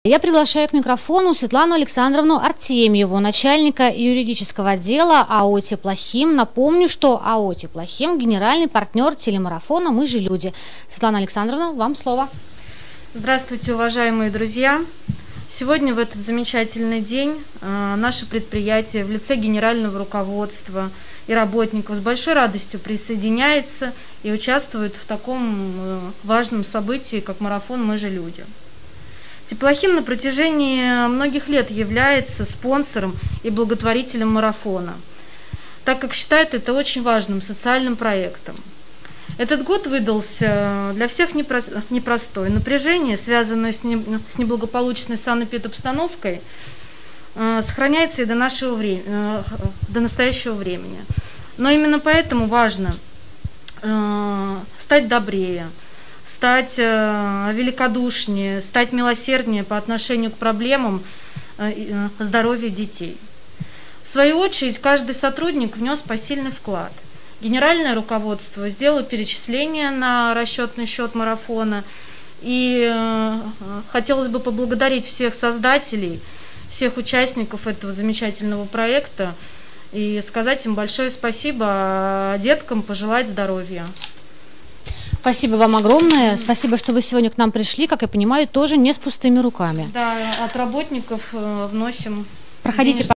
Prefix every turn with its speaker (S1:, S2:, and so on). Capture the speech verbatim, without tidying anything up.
S1: Я приглашаю к микрофону Светлану Александровну Артемьеву, начальника юридического отдела АО «Теплохим». Напомню, что АО «Теплохим» – генеральный партнер телемарафона «Мы же люди». Светлана Александровна, вам слово.
S2: Здравствуйте, уважаемые друзья! Сегодня, в этот замечательный день, наше предприятие в лице генерального руководства и работников с большой радостью присоединяется и участвует в таком важном событии, как марафон «Мы же люди». Теплохим на протяжении многих лет является спонсором и благотворителем марафона, так как считает это очень важным социальным проектом. Этот год выдался для всех непростой. Напряжение, связанное с неблагополучной санэпидобстановкой, сохраняется и до нашего времени, до настоящего времени. Но именно поэтому важно стать добрее, стать великодушнее, стать милосерднее по отношению к проблемам здоровья детей. В свою очередь, каждый сотрудник внес посильный вклад. Генеральное руководство сделало перечисление на расчетный счет марафона, и хотелось бы поблагодарить всех создателей, всех участников этого замечательного проекта и сказать им большое спасибо, а деткам пожелать здоровья.
S1: Спасибо вам огромное. Спасибо, что вы сегодня к нам пришли, как я понимаю, тоже не с пустыми руками.
S2: Да, от работников вносим.
S1: Проходите.